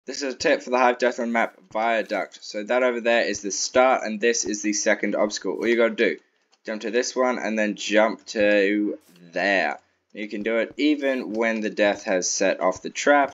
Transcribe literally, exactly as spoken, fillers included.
This is a tip for the Hive D R map viaduct. So that over there is the start, and this is the second obstacle. All you gotta do, jump to this one, and then jump to there. You can do it even when the death has set off the trap.